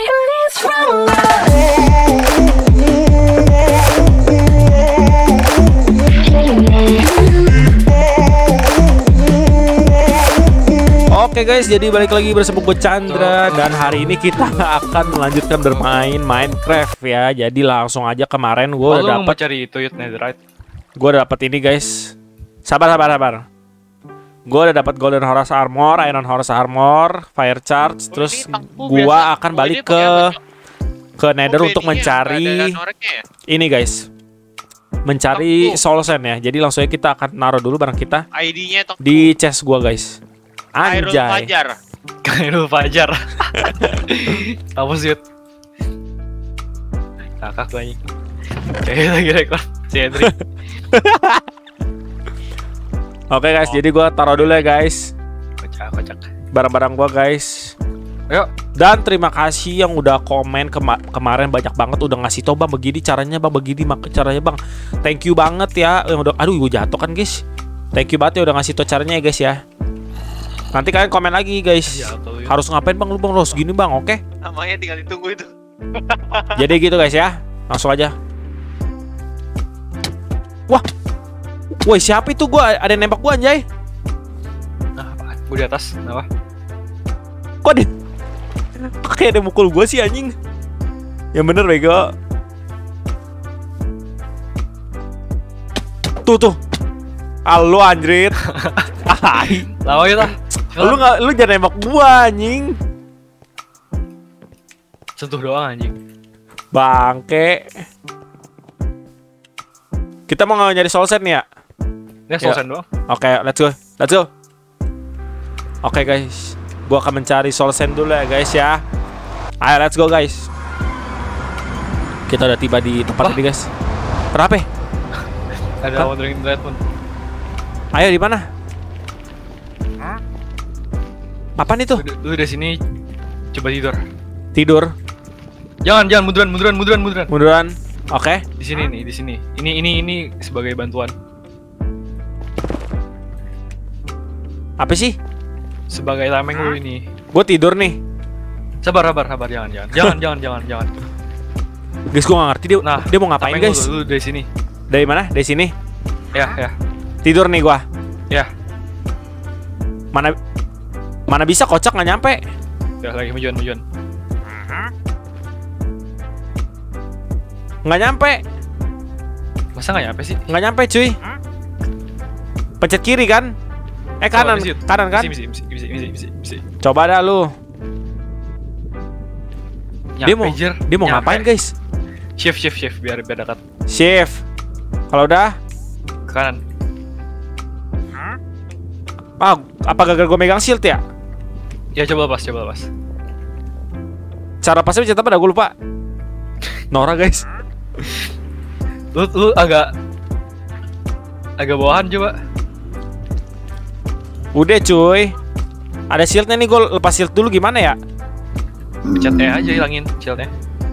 Oke guys, jadi balik lagi bersama gue Chandra. Dan hari ini kita akan melanjutkan bermain Minecraft ya. Jadi langsung aja, kemarin gue udah dapet cari itu netherite. Gue udah dapet ini guys. Sabar. Gue udah dapat Golden Horse Armor, Iron Horse Armor, Fire Charge. Terus gue akan balik ke Nether untuk mencari ini guys, mencari Soul Sand ya. Jadi langsung aja kita akan naruh dulu barang kita di chest gue guys. Anjay. Kairul Fajar. Apa sih? Kakak gue anjing. Kayak lagi rekor si Henry. Oke guys, jadi gue taruh dulu ya guys. Kocak. Barang-barang gue guys. Ayo. Dan terima kasih yang udah komen kemarin, banyak banget udah ngasih tau bang begini caranya bang, begini caranya bang. Thank you banget ya yang udah, aduh gue jatuh kan guys. Thank you banget ya udah ngasih tau caranya ya guys ya. Nanti kalian komen lagi guys. Harus ngapain bang lu bang, harus gini bang, oke? Namanya tinggal ditunggu itu. Jadi gitu guys ya. Langsung aja. Wah. Woi siapa itu, gua ada yang nembak gua anjay. Nah, apaan? Gua di atas, kenapa? Kok dia kayak ada mukul gua sih anjing. Yang bener bego. Tuh. Halo anjrit. Lawa kita. Lu jangan nembak gua anjing. Sentuh doang anjing. Bangke. Kita mau nyari Soul Sand ya? Ya Soul Sand doang. Oke, let's go. Oke guys, gua akan mencari Soul Sand dulu ya guys ya. Ayo let's go guys. Kita udah tiba di tempat ini guys. Kenapa? Ada Wandering Dread pun. Ayo di mana? Apaan itu? Lu dari sini coba Tidur. Jangan munduran. Oke. Di sini nih, di sini. Ini sebagai bantuan. Apa sih? Sebagai tameng lu ini. Gue tidur nih. Sabar, jangan. Guys, gue gak ngerti dia mau ngapain guys. Lu dari sini. Dari mana? Dari sini. Ya. Tidur nih gua. Ya. Mana bisa, kocak nggak nyampe. Ya lagi majuan. Nggak nyampe. Masa nggak nyampe sih? Nggak nyampe cuy. Pencet kiri kan? Kanan kan? Bisa. Coba dah lu. Dia mau ngapain guys? Shift biar dekat. Shift. Kalau udah ke kanan. Apa gagal gue megang shield ya? Ya coba lepas. Cara pasnya pencet apa dah, gue lupa. Nora guys. Lu agak bawahan coba. Udah cuy. Ada shieldnya nih, gue lepas shield dulu gimana ya? Pencet E aja, hilangin shieldnya.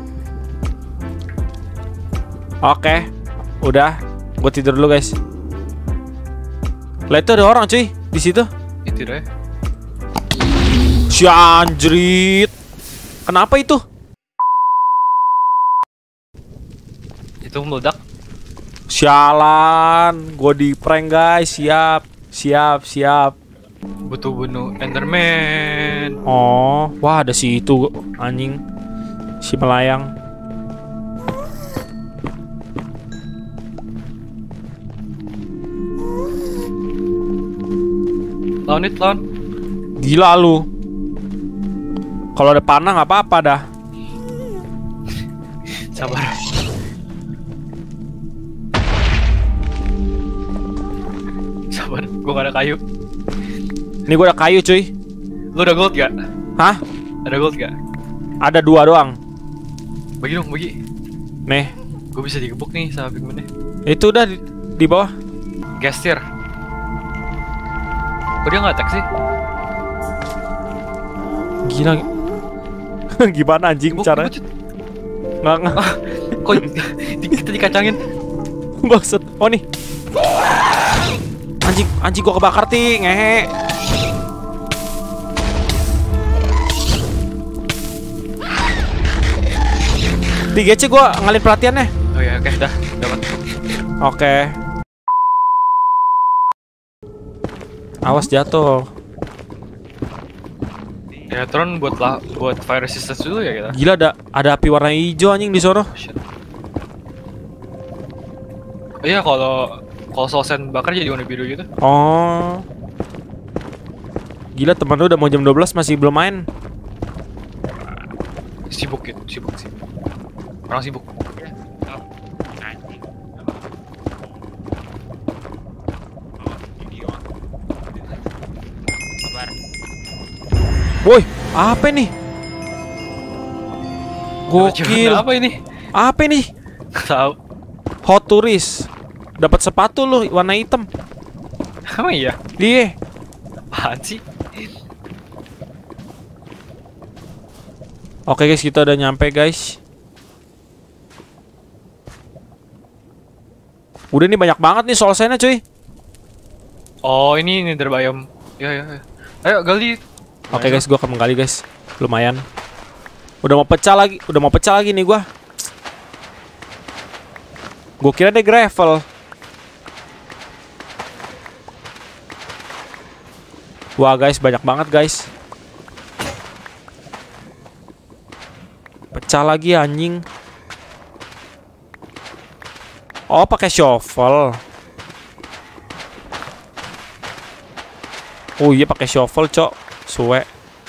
Oke. Udah. Gue tidur dulu guys. Lihat tuh ada orang cuy di situ. Itu deh. Si anjrit. Kenapa itu? Itu meledak. Sialan, gue di prank guys. Siap. Butuh bunuh Enderman. Oh, wah ada si itu anjing. Si melayang. Lawan. Gila lu. Kalau ada panah nggak apa-apa dah. Sabar. Gue gak ada kayu. Ini gue ada kayu cuy. Lu ada gold gak? Hah? Ada gold gak? Ada 2 doang. Bagi dong. Nih. Gue bisa digebuk nih sama pigmennya. Itu udah di bawah. Gas tier. Kok dia gak attack sih? Gila. Gimana anjing caranya? Nggak. Kok kita dikacangin? Bangsat. Oh nih. Anjing gua kebakar ti, ngehe. Di GC gua ngalih perhatiannya. Oh ya, oke, dah dapat. Oke. Awas jatuh. Ya, Tron buat fire resistance dulu ya kita. Gila ada api warna hijau anjing di sono. Oh, shit. Iya, kalau soul sand bakar jadi warna biru gitu. Oh. Gila teman lu udah mau jam 12 masih belum main. Sibuk gitu, sibuk. Orang sibuk. Woi, apa nih? Gokil. Apa ini? Apa nih? Tahu. Hot tourist. Dapat sepatu lu warna hitam. Apa iya? Iya. Apaan sih? Oke guys, kita udah nyampe guys. Udah nih banyak banget nih soul sand-nya cuy. Oh, ini Nether biome. Ya. Ayo gali. Oke guys, gua akan menggali guys. Lumayan. Udah mau pecah lagi nih gua. Gua kira deh gravel. Wah guys, banyak banget guys. Pecah lagi anjing. Oh, pakai shovel. Oh iya pakai shovel, cok. Suwe.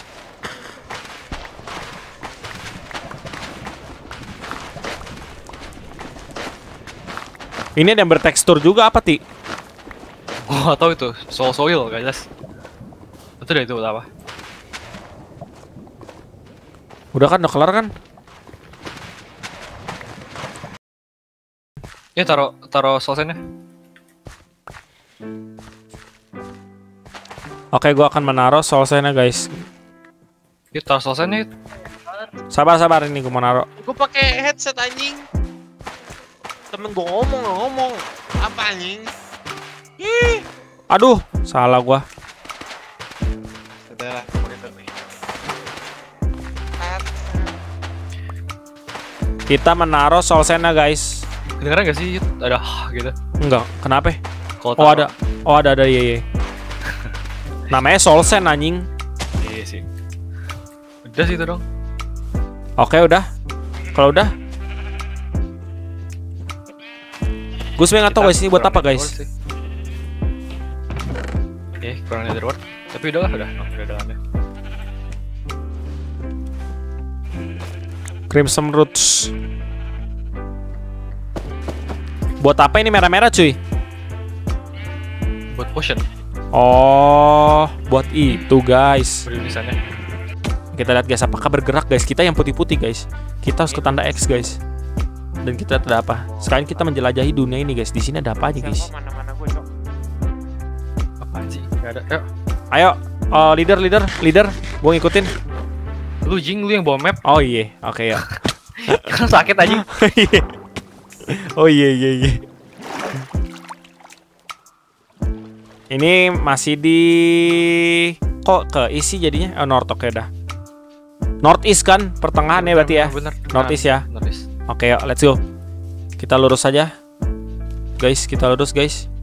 Ini ada yang bertekstur juga apa, Ti? Oh, tahu itu. Soil gak jelas. Betul deh itu apa? Udah kan, udah kelar kan? Ya taruh soul-nya. Oke, gua akan menaruh soul sand-nya, guys. Ya taruh soul-nya. Sabar ini gua mau naruh. Gue pakai headset anjing. Temen gue ngomong apa anjing? Ih. Aduh, salah gua. Udah lah, gitu nih. Kita menaruh soul sand-nya, guys. Kedengeran gak sih? Ada gitu. Enggak, kenapa? Kalau Oh ada. Oh ada iya. Namanya soul sand anjing. Iya sih. Udah sih itu dong. Oke, udah. Kalau udah. Gue sebenernya nggak tahu guys ini buat apa guys. Kurang nether wart. Tapi udah dalamnya. Crimson Roots. Buat apa ini merah-merah cuy? Buat potion. Oh, buat itu guys. Tulisannya. Kita lihat guys, apakah bergerak guys? Kita yang putih-putih guys. Kita harus ke tanda X guys. Dan kita ada apa? Sekarang kita menjelajahi dunia ini guys. Di sini ada apa aja guys? Mana-mana gue, Cok. Apaan sih? Gak ada. Ayo, leader. Gue ngikutin. Lu lu yang bawa map. Oh iya, oke ya. Kan sakit aja. Oh iya. Ini masih di kok keisi jadinya? Oh, North, oke dah. Northeast kan, pertengahan ya berarti ya. Bener. Northeast ya. Northeast. Oke, yuk, let's go. Kita lurus saja. Guys, kita lurus, guys.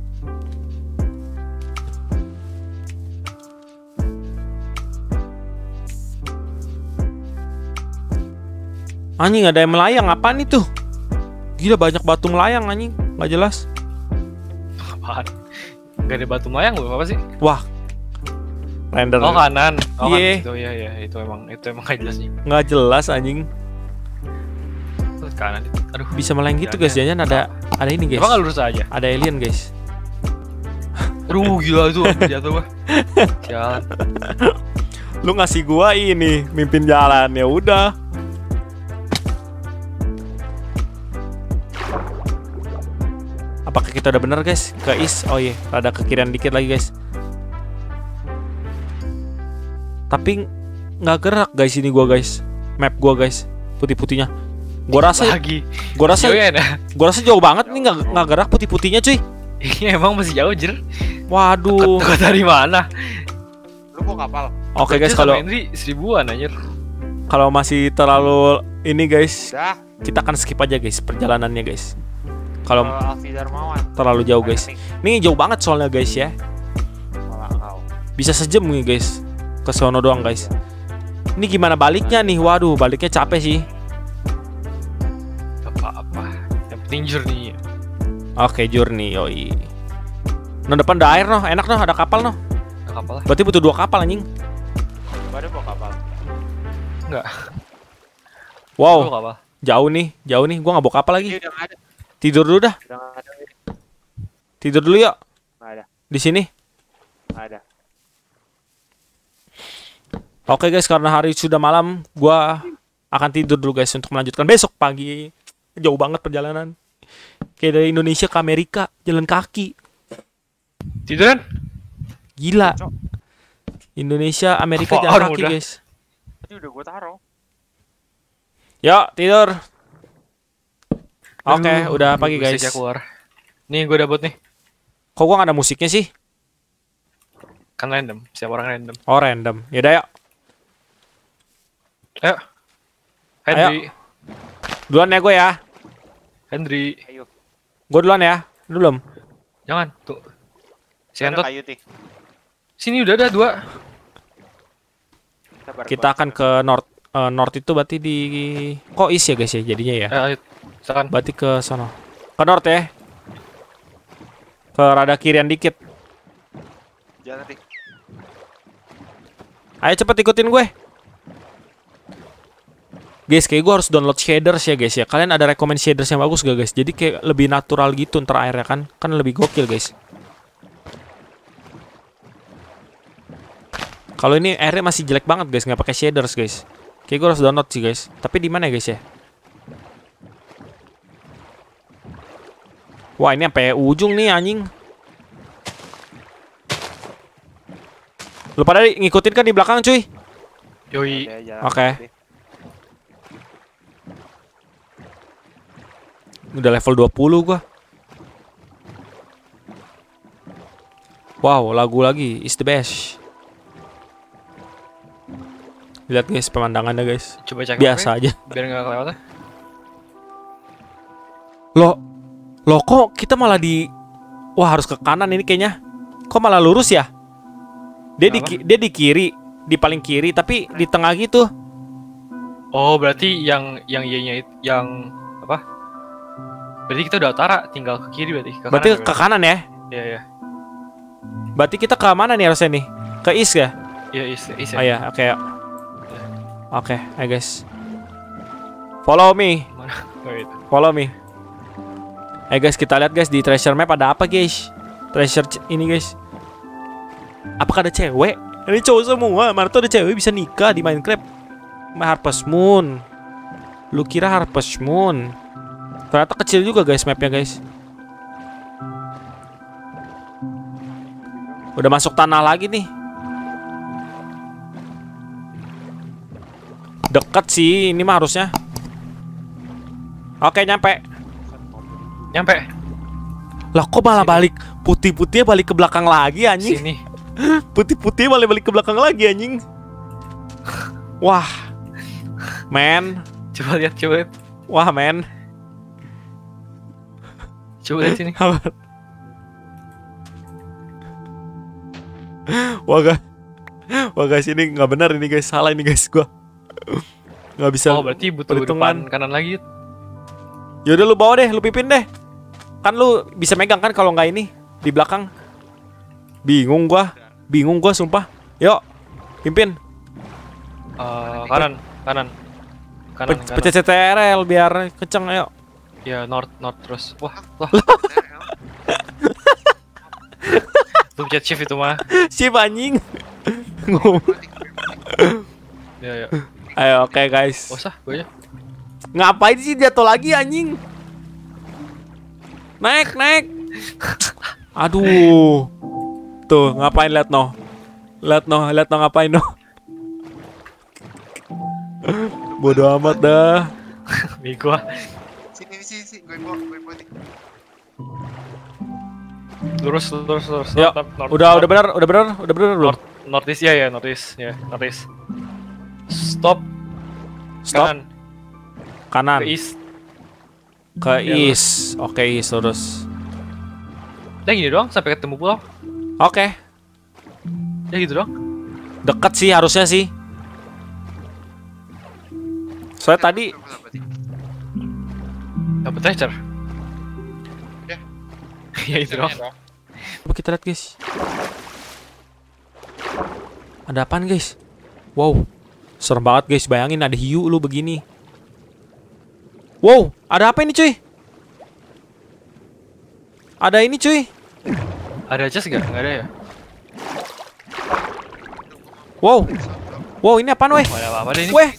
Anjing ada yang melayang, apaan itu? Gila banyak batu melayang anjing, nggak jelas. Apaan? Gak ada batu melayang loh, apa sih? Wah. Render. Oh kanan. Oh Iya. kan, itu emang gak jelas nih. Nggak jelas anjing. Terus kanan itu. Aduh. Bisa melayang gitu guys, jangan ada ini guys. Emang gak lurus aja? Ada alien guys. Aduh gila itu jatuh gua. Jalan. Lu ngasih gua ini mimpin jalan ya udah. Apakah kita udah bener guys? Ke east. Oh iya, rada ke kirian dikit lagi guys. Tapi nggak gerak guys ini gua guys. Map gua guys, putih-putihnya. Gua rasa Gua rasa jauh banget nih nggak gerak putih-putihnya cuy. Iya emang masih jauh jer. Waduh. Kok dari mana? Lu kok kapal? Oke guys, kalau Henry 1000-an anjir. Kalau masih terlalu ini guys, Dah. kita akan skip aja guys perjalanannya guys. Kalau Alfi Darmawan. terlalu jauh guys. Ini jauh banget soalnya guys ya. Malah kau. Bisa sejam nih guys. Ke sono doang guys. Ini gimana baliknya nih? Waduh, baliknya capek sih. Apa-apa. Yang penting journey. Oke, journey yoi. Nah, depan ada air noh, enak noh, ada kapal noh. Ada kapal lah. Berarti butuh 2 kapal anjing. Gak ada bawa kapal. Enggak. Wow, Lu kapal. jauh nih. Gua nggak bawa kapal lagi. Iya udah nggak ada. Tidur dulu dah. Udah nggak ada. Tidur dulu yuk. Nggak ada. Di sini. Nggak ada. Oke guys, karena hari sudah malam, gua akan tidur dulu guys untuk melanjutkan besok pagi. Jauh banget perjalanan. Kayak dari Indonesia ke Amerika, jalan kaki. Tiduran? Gila. Indonesia, Amerika Apaan jalan kaki udah? guys. Tadi udah gua taruh. Yuk, tidur. Oke, Aduh, udah pagi guys. musiknya keluar. Nih gue dapet nih. Kok gua nggak ada musiknya sih? Kan random. Siapa orang random. Oh, random. Yaudah yuk. Ayo. Henry. Duluan ya gue ya. Henry. Ayo. Gue duluan ya. Lu belum? Jangan. Tuh. Si Ada Entot. kayu nih. Sini udah ada 2. Sabar, Kita gua- akan ke north. North itu berarti di kok is ya guys ya jadinya ya. Ayo. Silakan. Berarti ke sono. Ke north ya. Ke rada kirian dikit. Jalan nih. Ayo cepet ikutin gue. Guys, kayak gue harus download shaders ya guys ya. Kalian ada recommend shaders yang bagus gak guys? Jadi kayak lebih natural gitu ntar airnya kan. Kan lebih gokil guys. Kalau ini airnya masih jelek banget guys, nggak pakai shaders guys. Kayak gue harus download sih guys. Tapi di mana ya guys ya? Wah, ini sampai ujung nih anjing. Lu pada ngikutin kan di belakang cuy? Yoi. Udah, jalan Oke. deh. Udah level 20 gua. Wow, lagu lagi is the best. Lihat guys pemandangannya guys. Coba cek Biasa aja. biar nggak kelewatan. Loh kok kita malah di wah harus ke kanan ini kayaknya. Kok malah lurus ya? Dia di kiri, di paling kiri tapi di tengah gitu. Oh, berarti yang Y-nya itu yang apa? Berarti kita udah utara, tinggal ke kiri berarti. Berarti ke kanan ya? Iya, iya. Berarti kita ke mana nih harusnya nih? Ke east ya? Iya, is Oh ya, oke. Oke, ayo guys. Follow me. Mana? Oh, itu. Follow me. Guys, kita lihat guys di treasure map ada apa guys? Ini guys. Apakah ada cewek? Ini cowok semua. Mana tuh ada cewek bisa nikah di Minecraft? Harvest Moon. Lu kira Harvest Moon? Ternyata kecil juga guys mapnya guys. Udah masuk tanah lagi nih. Dekat sih ini mah harusnya. Oke, nyampe. Nyampe. Lah kok malah balik putih-putihnya balik ke belakang lagi anjing? Sini. Putih-putih balik ke belakang lagi anjing. Wah. Men. Coba lihat, coba lihat. Wah, men. Coba lihat sini. Wah guys ini nggak benar ini guys, salah ini guys gua. Nggak bisa. Oh, berarti butuh perhitungan. depan kanan lagi. Yaudah lu bawa deh, lu pimpin deh. Kan lu bisa megang kan kalau nggak ini di belakang. Bingung gua sumpah. Yuk, pimpin. Kanan. Kanan. Pecet CTRL biar kenceng ayo. Ya, north terus. Wah. Lu pencet shift itu mah. Sip anjing. Ya, ya. Ayo oke guys. Usah, gue aja. Ngapain sih jatuh lagi anjing? Naik. Aduh. Tuh, ngapain liat no? Liat no ngapain no? Bodoh amat dah. Bego. Sini, gue bawa nih. Lurus. Yuk, udah benar belum? Northeast ya, northeast. Stop. Stop. Kanan. Ke east. Ke Ya, east. Oke, east lurus. Udah gini doang sampai ketemu pulau. Oke. Ya gitu doang. Deket sih harusnya sih. Soalnya tadi Dapet treasure. Ya. Ya itu doang. coba kita lihat, guys. Ada apaan, guys? Wow. Serem banget, guys. Bayangin ada hiu lu begini. Wow, ada apa ini, cuy? Ada ini, cuy. Ada chest gak? Gak ada ya? Wow. Wow, ini apaan, weh? Gak ada apa-apa deh ini. Weh,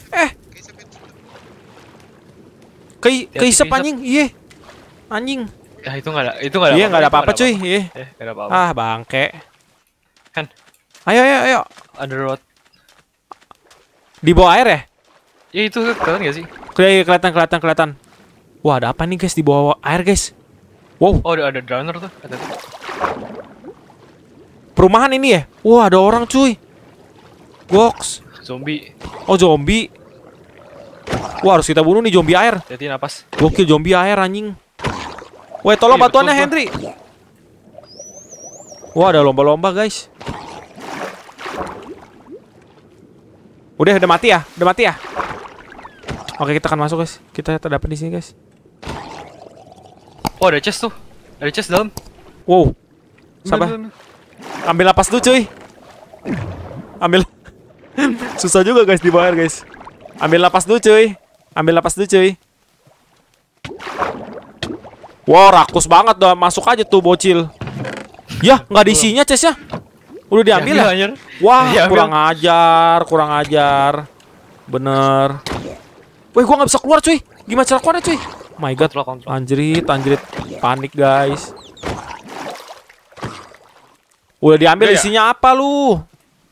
keisep keisep. anjing. Iya. Anjing. Ya itu gak ada. Itu gak ada. Iya, nggak ada apa-apa, cuy. Iya. Gak ada apa-apa. Ah, bangke. Kan. Ayo. Underwater. Di bawah air ya? Ya itu kelihatan gak sih? Kelihatan. Wah, ada apa nih, guys, di bawah air, guys? Wow, Oh ada drowner tuh. perumahan ini ya? Wah, ada orang, cuy. Goks. Zombie. Oh, zombie. Wah, harus kita bunuh nih zombie air. Hati napas. Gokil, zombie air, anjing. Woi, tolong Iya, bantuannya, betul, Henry. Wah, ada lomba-lomba, guys. Udah mati ya? Udah mati ya? Oke, kita akan masuk, guys. Kita terdapat di sini, guys. Oh ada chest tuh. Ada chest dalam. Wow. Sabar. Bener. Ambil napas dulu, cuy. Ambil. Susah juga, guys, di bawah air, guys. Ambil napas dulu, cuy. Wow, rakus banget dah. Masuk aja tuh, bocil. Ya, nggak ada isinya chestnya. Udah diambil ya? Anjir. Wah, Diambil. kurang ajar. Bener. Wih, gua nggak bisa keluar, cuy. Gimana cara keluarnya, cuy? My God, Kontrol. anjrit. Panik, guys. Udah diambil Udah ya? isinya apa lu?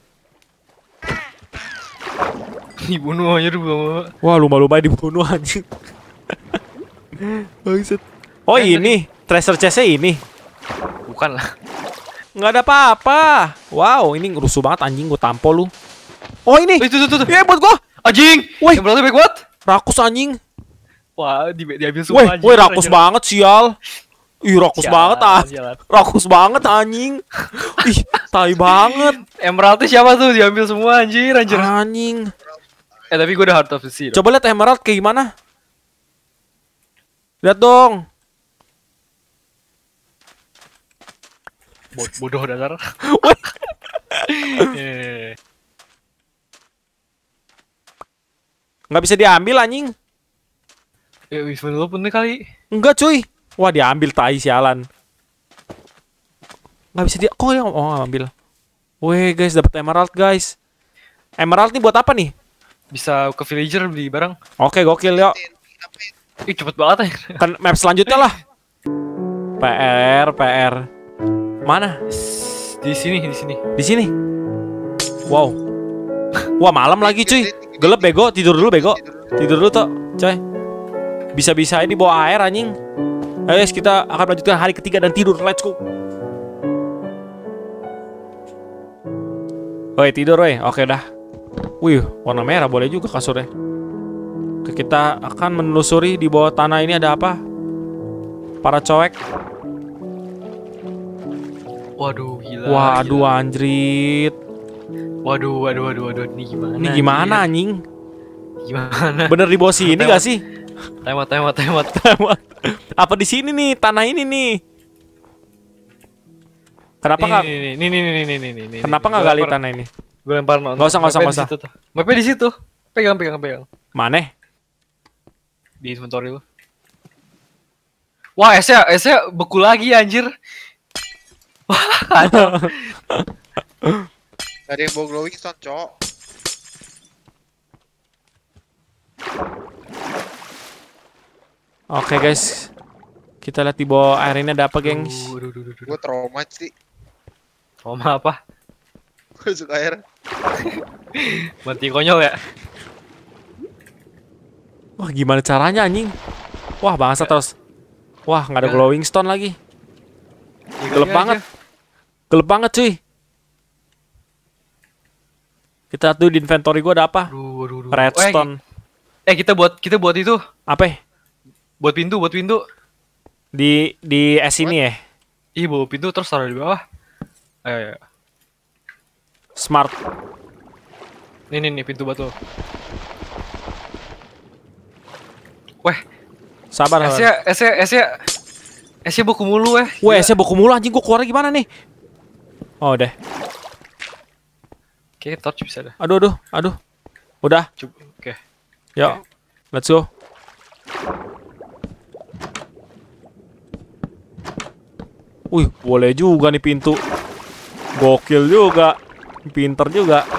Dibunuh anjir gua. Wah, lumba-lumba dibunuh, anjing. Bangsat. Oh, ini treasure chest-nya ini. Bukan lah. Nggak ada apa-apa. Wow, ini rusuh banget, anjing. Gua tampol lu. Oh, ini. Itu. Ya, buat gua. Anjing. Woi. Yang berarti baik banget. Rakus, anjing. Wah, diambil semua anjing. Woi, rakus banget, sial. Ih, rakus banget, Sialan. Rakus banget, anjing. Ih, tai banget. Emeraldnya siapa tuh? Diambil semua anjir. Anjing. Tapi gue udah Heart of the Sea. Coba lihat emerald kayak gimana. Lihat dong. Bodoh dasar. Woi. Nggak bisa diambil, anjing. Wisman lu pun nih kali. Enggak, cuy. Wah, diambil, tai, sialan. Nggak bisa dia. Kok yang ambil. Weh, guys, dapat emerald, guys. Emerald nih buat apa nih? Bisa ke villager beli barang. Oke, gokil, yuk. Ih cepet banget ya. Kan map selanjutnya lah. PR. Mana? Di sini. Di sini. Wow. Wah, malam lagi, cuy. Gelap, bego. Tidur dulu, bego. Tidur dulu, toh, coy. Bisa-bisa di bawah air, anjing. Ayo, guys, kita akan melanjutkan hari ketiga dan tidur. Let's go. Woi, tidur, woi. Oke, dah. Wih, warna merah boleh juga kasurnya. Oke, kita akan menelusuri di bawah tanah ini ada apa. Para cowek. Waduh, gila. Waduh, anjrit. Waduh. Ini gimana? Ini gimana, anjing? Gimana? Bener di bawah sini gak sih? Temat. Apa di sini nih, tanah ini nih? Kenapa nggak? Nih. Kenapa nggak gali tanah ini? Gue lempar nonton. Nggak usah. Mapnya di situ. Pegang. Mana? Di inventory lu. Wah, esnya beku lagi anjir. Wah, kacau. Gak ada yang bawa glowing stone, cok. Oke, guys. Kita lihat di bawah air ini ada apa, gengs? Gue trauma sih. Trauma apa? Gue suka air. Mati konyol ya. Wah, gimana caranya, anjing? Wah, bangsa terus. Wah, nggak ada glowing stone lagi. Gelap banget. Gelap banget, cuy. Kita lihat dulu di inventory gue ada apa? Aduh. Redstone. Kita buat itu, Apa? buat pintu. Di es ini ya? Ih, bawa pintu terus taruh di bawah. Ayo. Smart. Nih pintu batu. Weh, Sabar. esnya buku mulu Weh, saya buku mulu anjing, gua keluar gimana nih? Oh, deh. Oke, torch bisa dah. Aduh. Udah. Oke. Yuk. Let's go. Wih, boleh juga nih pintu. Gokil juga. Pinter juga.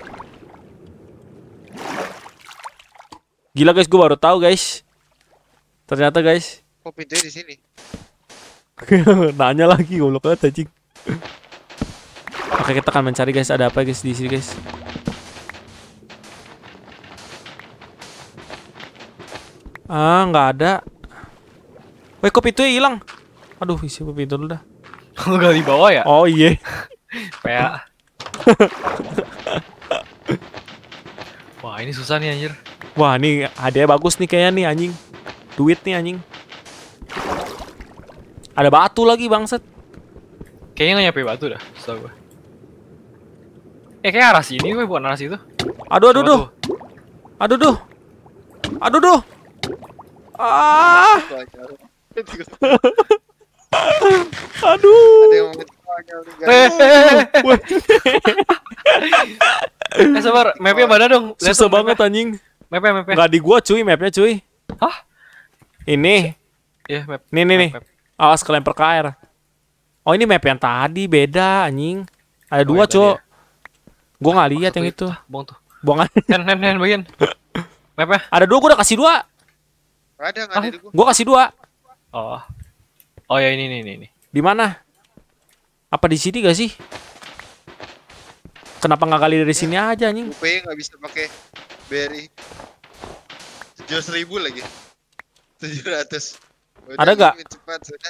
Gila guys, gue baru tahu guys. Ternyata guys. Kok pintunya di sini? Nanya lagi goblok banget anjing. Oke, kita akan mencari guys, ada apa guys di sini guys. Nggak ada. Weh, kok pintunya hilang? Aduh, isi pintu dulu dah. Enggak di bawah ya? Oh iya. Kayak. Wah, ini susah nih anjir. Wah, ini hadiah bagus nih kayaknya nih anjing. Duit nih anjing. Ada batu lagi bangsat. Kayaknya nggak nyampe batu dah, setahu gue. Kayak arah sini, gue bukan arah situ. Aduh. Coba tuh. Aduh duh. Ah. Aduh. Ada yang mau konyol nih guys. Sabar, mapnya mana dong? Lihat Susah dong banget anjing. Mapnya. Nggak di gua cuy, mapnya cuy. Hah? Ini. Iya, map. Nih. Map. Awas kelempar ke air. Oh, ini map yang tadi beda anjing. Ada Oh, dua, yang tadi Cok. ya. Gua nggak lihat yang itu. Bohong tuh. Bohong. Nen bagian. Mapnya. Ada dua, gua udah kasih dua. Nggak ada di gua. Gua kasih dua. Oh ya ini. Di mana? Apa di sini gak sih? Kenapa nggak kali dari sini aja anjing? UP nggak bisa pakai berry. 700.000 lagi. 700. Udah, Ada nggak? Gini, cepat sudah.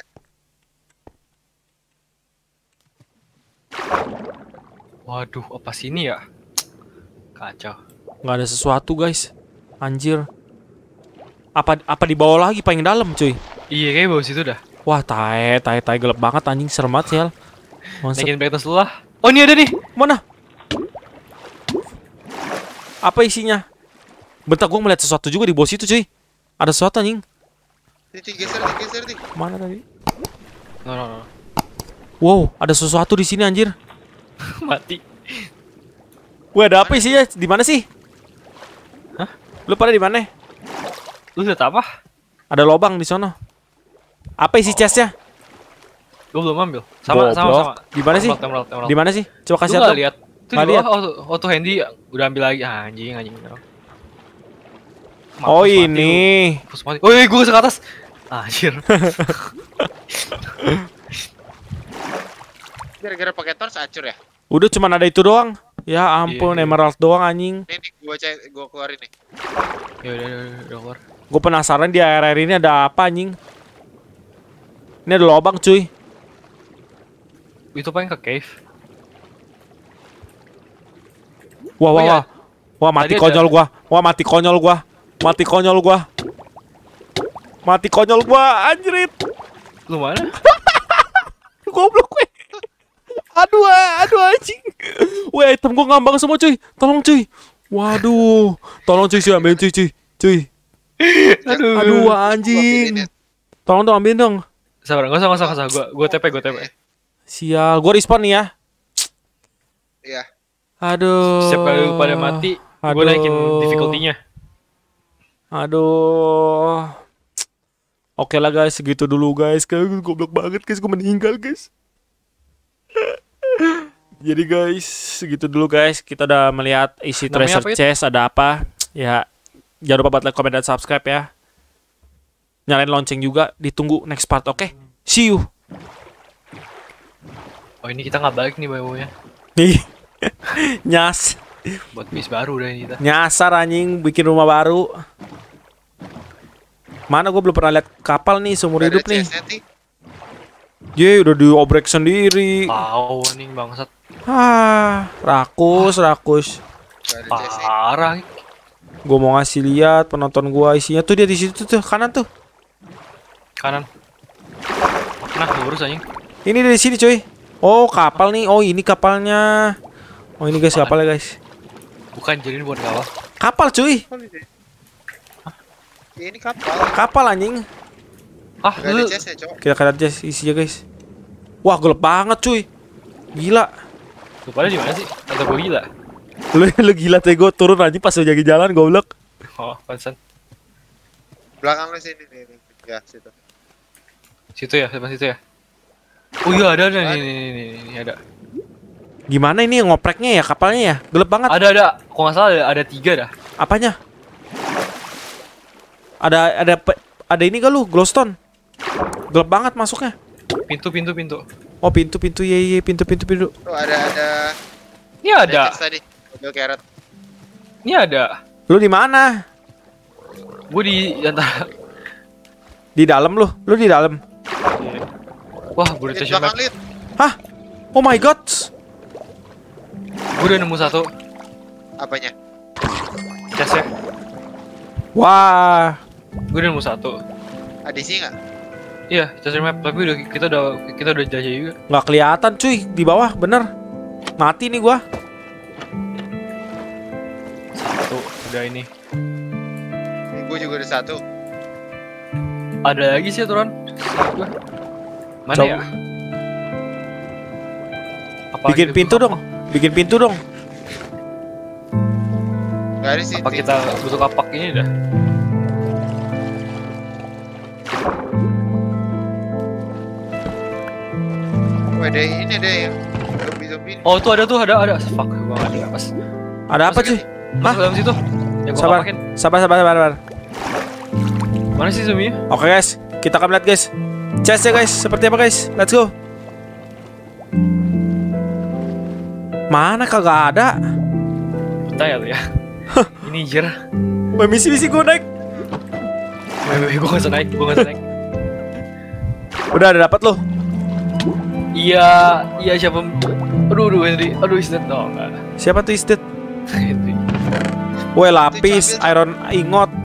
Waduh, apa sini ya? Kacau. Nggak ada sesuatu guys. Anjir. Apa di bawah lagi paling dalam cuy? Iya, kayak bawah situ dah. Wah, tai gelap banget anjing, serem banget sih. Naikin brightness dulu lah. Oh, ini ada nih. Mana? Apa isinya? Bentar, gua melihat sesuatu juga di bawah situ cuy. Ada sesuatu anjing. Ini geser nih. Mana tadi? No. Wow, ada sesuatu di sini anjir. Mati. Wah, ada apa isinya? Di mana sih? Hah? Lu pada di mana? Lu lihat apa? Ada lobang di sono. Apa isi chestnya? Gue belum ambil. Sama. Di mana sih? Emerald. Di mana sih? Coba kasih Lu nggak lihat. lihat? Itu Nggak di bawah auto handy udah ambil lagi. Anjing. Oh, Mampus mati ini. lu. Mampus mati. Oh, gue ke atas. Anjir. Gara-gara pakai torch acur ya. Udah cuman ada itu doang. Ya ampun, Iya. emerald doang anjing. Ini gua keluarin nih. Ya udah keluar. Gue penasaran di air ini ada apa anjing. Ini ada lobang cuy. Itu paling ke cave. Wah, Oh, iya. Wah, mati Tadi konyol gua. Mati konyol gua. Anjrit. Lu mana? Goblok gue. Aduh anjing. Weh, item gua ngambang semua cuy. Tolong cuy. Waduh. Tolong cuy, ambilin cuy. Aduh anjing. Tolong dong ambilin dong. Sabar, enggak usah. Gua TP. Sial, gua respawn nih ya. Iya. Aduh. Setiap kali lu pada mati, gua naikin difficulty-nya. Aduh. Oke lah guys, segitu dulu guys. Kayak goblok banget guys, gua meninggal guys. Jadi guys, segitu dulu guys. Kita udah melihat isi Namanya treasure apa itu? chest ada apa. Ya, jangan lupa buat like, comment, dan subscribe ya. Nyalain lonceng juga. Ditunggu next part, oke? See you. Oh, ini kita nggak balik nih bawahnya. Nih. Buat base baru udah ini kita. Nyasar anjing bikin rumah baru. Mana gue belum pernah lihat kapal nih seumur hidup nih. Ye, udah diobrek sendiri. Tahu nih bangsat. Rakus. Parah. Gua mau ngasih lihat penonton gua isinya tuh dia di situ tuh kanan tuh. Kanan. Nah, lurus anjing. Ini dari sini cuy. Oh kapal nih. Oh ini kapalnya. Oh ini guys kapalnya guys. Bukan, jadi ini bukan kapal. Kapal cuy. Ya, ini kapal. Kapal anjing. Ah, Gak ada chestnya, cowok. Kita lihat aja isinya guys. Wah gelap banget cuy. Gila. Lu pada di mana sih? Atau gue gila? Lu gila tuh gue turun aja pas lagi jalan goblok. Oh, pantesan. Belakang lu sini nih. Ya, situ. Situ ya, depan situ ya. Oh iya ada nih, ada. Gimana ini ngopreknya ya kapalnya ya? Gelap banget. Ada. Kok nggak salah ada 3 dah. Apanya? Ada ini gak lu? Glowstone. Gelap banget masuknya. Pintu. Oh pintu iya pintu. Tuh ada Ini ada. chest tadi. Mobil carrot. Ini ada. Lu di mana? Gue di antara. Di dalam lu. Lu di dalam. Wah, gue Di udah map. belakang Lid. Hah? Oh my god. Gue udah nemu satu. Apanya? Chest ya. Wah. Gue udah nemu satu. Ada isi nggak? Iya, treasure map. Tapi kita udah jajah juga. Nggak kelihatan cuy di bawah bener. Mati nih gua. Satu, udah ini. Gue juga ada satu. Ada lagi sih aturan. Mana Coba. ya? Apa Bikin kita pintu butuh dong. Bikin pintu dong. Gak ada sih. Apa kita butuh kapak ini dah? Oh, ada ini ada yang zombie. Oh, tuh ada. Fuck, gua nggak ada pas. Ada apa cuy? Masuk ke dalam situ. Ya gua Sabar. kapakin. Sabar. Mana sih zombie? Oke guys, kita akan lihat guys. Chest ya guys, seperti apa guys? Let's go. Mana kagak ada? Betah ya lu ya. Ini jer. Wah misi gue naik. Gue nggak usah naik. Udah ada dapat lo. Iya siapa? Aduh Henry. Aduh Isnet. Oh enggak. Siapa tuh Istet? Henry. Wah lapis, iron ingot.